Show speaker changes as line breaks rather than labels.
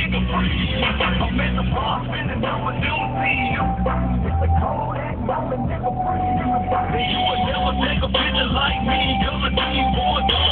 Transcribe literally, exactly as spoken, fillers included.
nigga free. I'm at the bar spending on my new see you. It's a cold ass, I'm a nigga free. And you would never take a picture like me, cause I need more.